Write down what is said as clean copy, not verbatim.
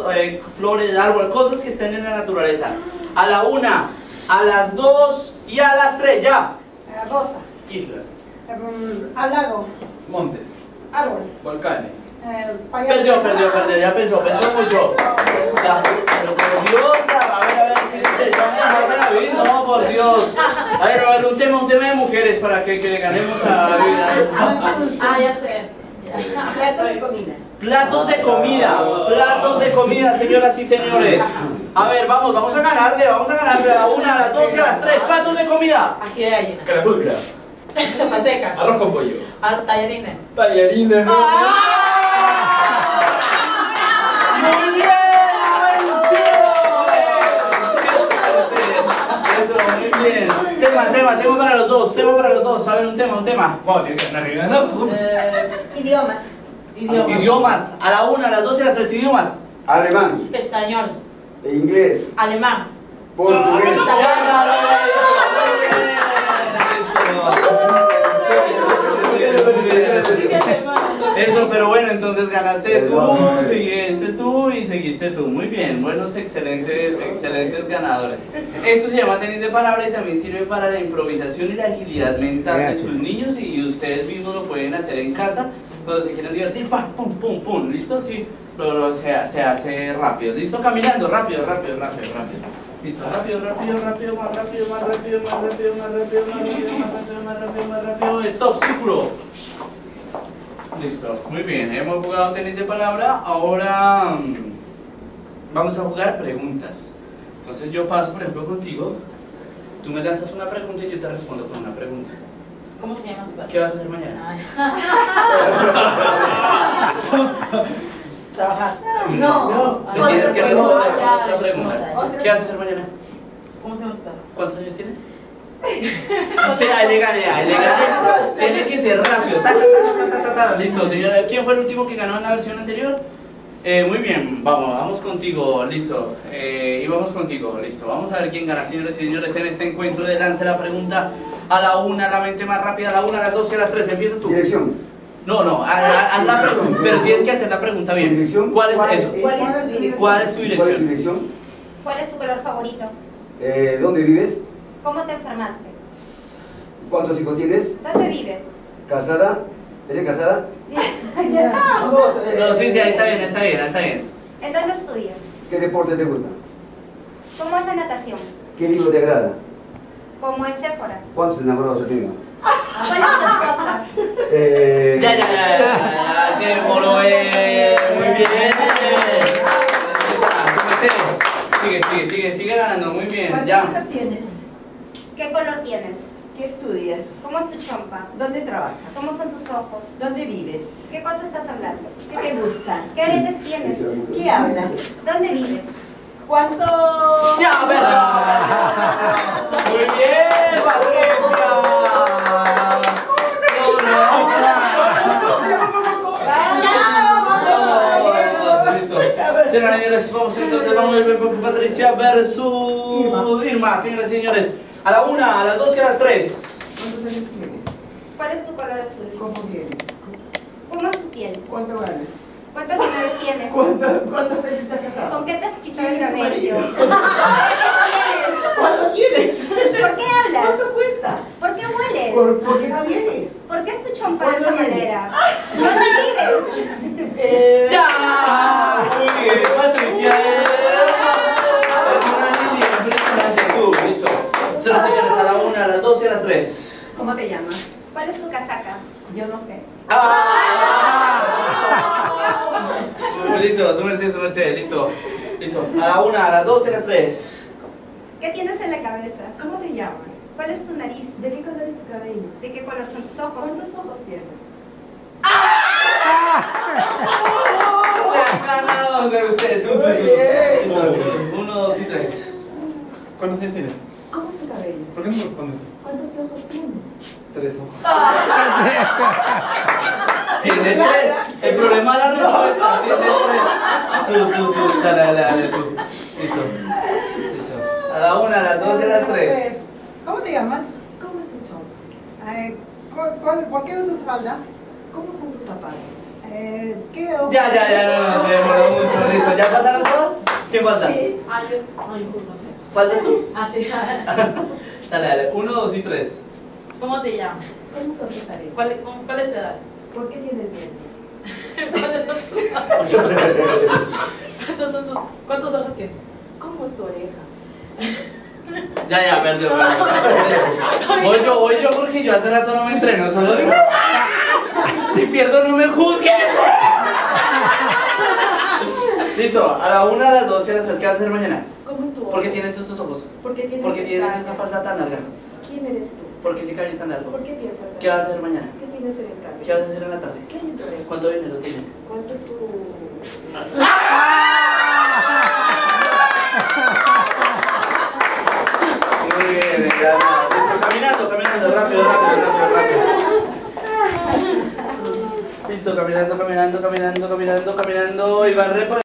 flores, árbol, cosas que estén en la naturaleza. A la 1, a las 2 y a las 3, ya. Rosa. Islas. Lago. Montes. Árbol. Volcanes. Perdió, ya pensó mucho. Ya, pero por Dios, a ver, sí, no, por Dios. A ver, un tema de mujeres para que le ganemos a ya sé. Plato de comida. Platos de comida, señoras y señores. A ver, vamos a ganarle a la 1, a las 2 y a las 3. Platos de comida. Aquí de gallina. Carapulcra. Sopa seca. Arroz con pollo. Tallarines. Tallarines. Muy bien, eso, muy bien. Tema para los dos, ¿saben un tema? Vamos, tiene que ganar ganando. Idiomas, a la 1, a las 2 y a las 3 idiomas. Alemán, Español. inglés, Alemán. portugués. Eso, pero bueno, entonces ganaste tú, seguiste tú y seguiste tú. Muy bien, buenos, excelentes ganadores. Esto se llama tenis de palabra y también sirve para la improvisación y la agilidad mental de sus niños, y ustedes mismos lo pueden hacer en casa cuando se quieren divertir. ¡Pam, pum, pum, pum! ¿Listo? Sí, se hace rápido. ¿Listo? Caminando, rápido. Listo, rápido, más rápido. Stop, círculo. Listo, muy bien, hemos jugado tenis de palabra. Ahora vamos a jugar preguntas. Entonces yo paso, por ejemplo, contigo. Tú me lanzas una pregunta y yo te respondo con una pregunta. ¿Cómo se llama tu padre? ¿Qué vas a hacer mañana? Trabajar. No, me tienes que responder otra pregunta. ¿Qué vas a hacer mañana? ¿Cómo se llama tu padre? ¿Cuántos años tienes? Sí, ahí le gané. Tiene que ser rápido. Listo, señora. ¿Quién fue el último que ganó en la versión anterior? Muy bien, vamos contigo, listo. Y vamos contigo, listo. Vamos a ver quién gana, señores y señores, en este encuentro de Lance la Pregunta. A la 1, la mente más rápida, a la 1, a las 2 y a las 3. Empiezas tú. Dirección. No, haz la pregunta, pero tienes que hacer la pregunta bien. ¿Dirección? ¿Cuál es eso? ¿Cuál es tu dirección? Dirección? ¿Cuál es tu color favorito? ¿Dónde vives? ¿Cómo te enfermaste? ¿Cuántos hijos tienes? ¿Dónde vives? ¿Casada? ¿Eres casada? No, sí, ahí está bien. ¿En dónde estudias? ¿Qué deporte te gusta? ¿Cómo es la natación? ¿Qué libro te agrada? ¿Cómo es Séfora? ¿Cuántos enamorados has tenido? ¿Cuál es tu esposa? Ya, se demoró, muy bien. Sigue ganando, muy bien, ¿Cuántos ya. hijos tienes? ¿Qué color tienes? ¿Qué estudias? ¿Cómo es tu chompa? ¿Dónde trabajas? ¿Cómo son tus ojos? ¿Dónde vives? ¿Qué cosa estás hablando? ¿Qué te gusta? ¿Qué aretes tienes? ¿Qué hablas? ¿Dónde vives? ¿Cuánto? Ya, muy bien, Patricia. Señores, vamos a ver Patricia versus Irma, señoras y señores. A la 1, a las 2 y a las 3. ¿Cuántos años tienes? ¿Cuál es tu color azul? ¿Cómo vienes? ¿Cómo es tu piel? ¿Cuánto ganas? ¿Cuántos menores tienes? ¿Cuántas veces estás casado? ¿Con qué te has quitado el ¿Quién es tu cabello? marido? ¿Cuánto quieres? ¿Por qué hablas? ¿Cuánto cuesta? ¿Por qué hueles? ¿Por qué no vienes? ¿Por qué es tu chompa de esa ¿Cuándo vienes? manera? ¿Dónde vives? ¡Ya! Muy bien, Patricia. Es una línea impresionante. Tú, listo. Señoras y señores, a la 1, a las 2 y a las 3. ¿Cómo te llamas? ¿Cuál es tu casaca? Yo no sé. Listo, súmense, listo. A la 1, a las 2 y a las 3. ¿Qué tienes en la cabeza? ¿Cómo te llamas? ¿Cuál es tu nariz? ¿De qué color es tu cabello? ¿De qué color son tus ojos? ¿Cuántos ojos tienes? Ganado, usted, tú. Muy bien. Listo. 1, 2 y 3. ¿Cuántos años tienes? ¿Cómo es tu cabello? ¿Por qué no me respondes? ¿Cuántos ojos tienes? 3 ojos. Tiene 3. El problema es la respuesta. Tiene 3. Tú. Dale, tú. Listo. A la 1, a las 2 y a las 3. ¿Cómo te llamas? ¿Cómo es tu chompa? ¿Por qué usas falda? ¿Cómo son tus zapatos? ¿Qué Ya, no, se demoró mucho, listo. ¿Ya pasaron todos? ¿Quién falta? Sí. Ah, yo no sé. ¿Faltas tú? Ah, sí. Dale, dale. 1, 2 y 3. ¿Cómo te llamas? ¿Cómo son tus aretes? ¿Cuál es tu edad? ¿Por qué tienes dientes? ¿Cuáles son tus ¿Cuántos ojos tienes? ¿Cómo es tu oreja? Ya, perdió. Voy yo porque yo hace rato no me entreno, solo digo. Si pierdo no me juzguen. Listo, a la 1, a las 2 y a las 3, ¿qué vas a hacer mañana? ¿Cómo es tu ojo? ¿Por qué tienes estos ojos? ¿Por qué tienes ¿Por qué tienes esta pestañas? falda tan larga? ¿Quién eres tú? ¿Por qué ese cabello tan largo? ¿Por qué piensas así? ¿Qué vas a hacer mañana? ¿Qué tienes en el cabello? ¿Qué vas a hacer en la tarde? ¿Qué hay en tu oreja? ¿Cuánto dinero tienes? ¿Cuánto es tu...? Muy bien, ya. Listo, caminando, rápido. Listo, caminando, y va